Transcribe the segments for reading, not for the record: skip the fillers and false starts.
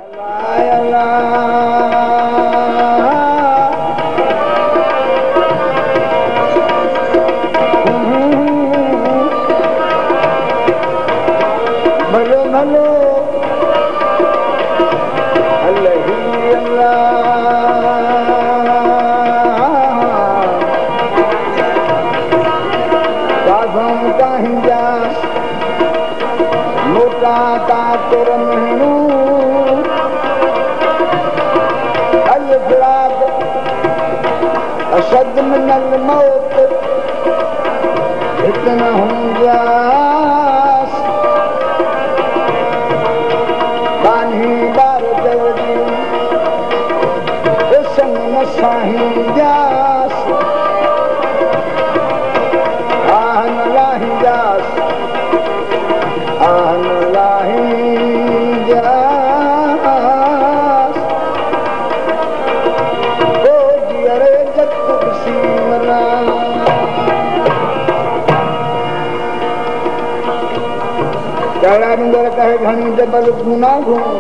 अशद मिनल मौत इतना हुंजास बानी बार जल्दी संग न साहीं जास आहन लाही जास आहन लाही जास ओ जियरे जत सीमना चढ़ा डूंगर कहे घनी जबल गुना घूम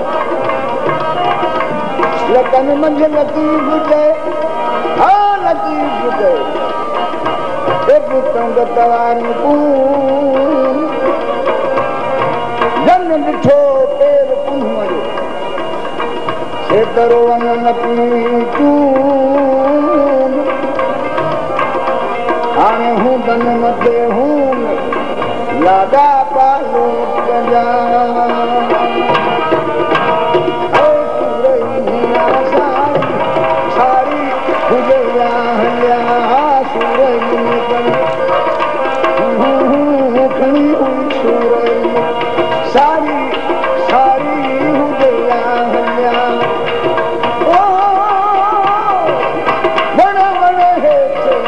लकन मंझ लतीफ गए हाँ लतीफ गए पुतंग तवार जन ॾिठो पेर कुंवर से तरो न पीचूं हाणे हूं दन मथे हूं लादा पालो कजा सारी हुजया हल्या सूरज खड़ी हुई सूरज सारी सारी हुजया हल्या ओ बड़ा बड़ा है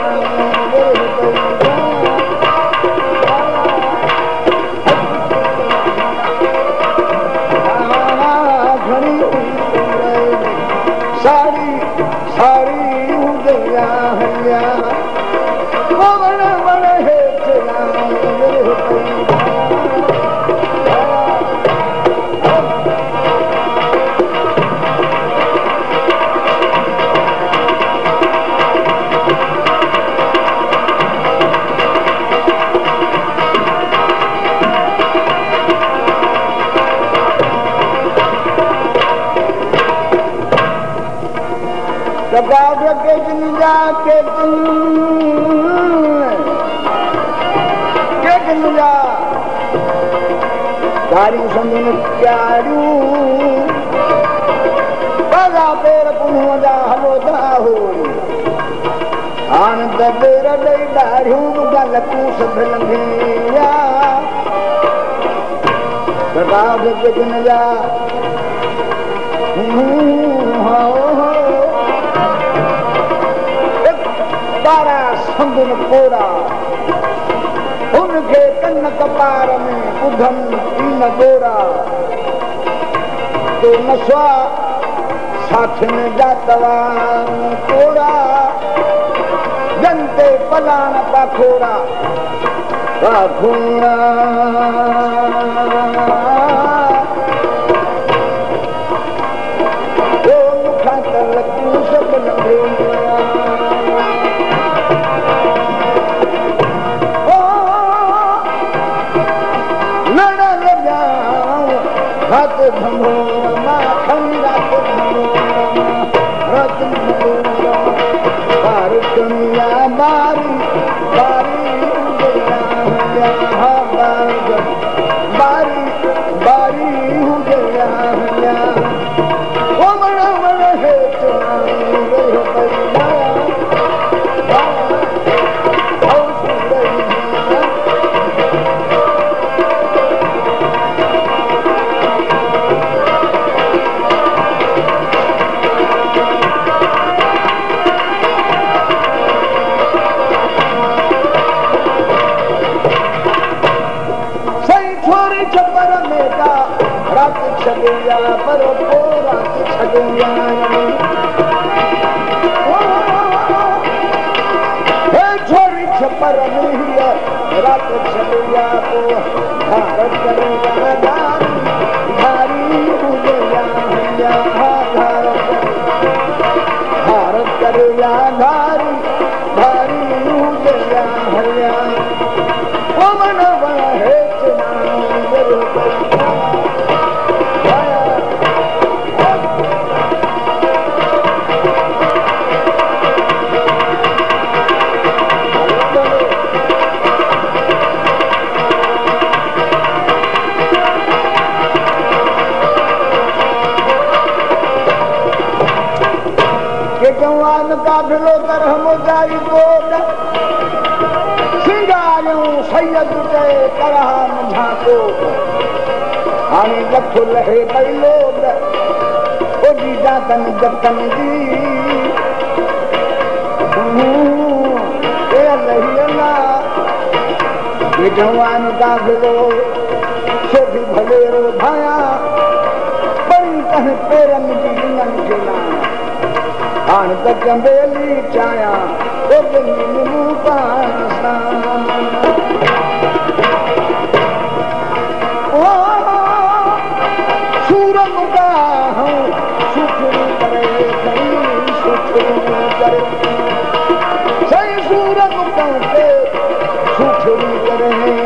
खड़ी हुई सूरज सारी सारी हुजया हल्या बड़ा बड़ा है के दिन जाके जा तारी संगन प्यारू बगा पेर पुन्हो जा हलो दाहो आन दबेर दई दारू गल पूस भलंगिया सदाब के दिन जा तारा संगन कोरा उनके कन्न कपार में उधम तीन गोरा तो नशा साथ में जातवा तोड़ा जनते पलान पाखोरा पाखोरा तो मुखा तलकू सब लंबे रात भंगोरा माखन रात भंगोरा रात भंगोरा बार दुनिया बारी बारी उजला हल्या बारी बारी उजला हल्या ओ बड़ा बड़ा है चुना रे पैया छड़िया पर रात छड़िया छोरी छपर नहीं रात छड़िया तो भारत चलेगा धारी धारी उजया काफ़िलो तरह मोजाई कोट सिंगारियूं सैयद चए तरह मुंझा कोट हाणे लखो लहे पई लोट ओॾी जातनि जतनि जी लही अला जवान काफ़िलो सोभी भलेरो भाया परी कंहिं पेरनि जी लिंगनि खे न हाणे त चंबेली चाहियां पाण सां सूर मुका सुखड़ी करे सुखड़ी करे सही सूर मुका सुखड़ी करे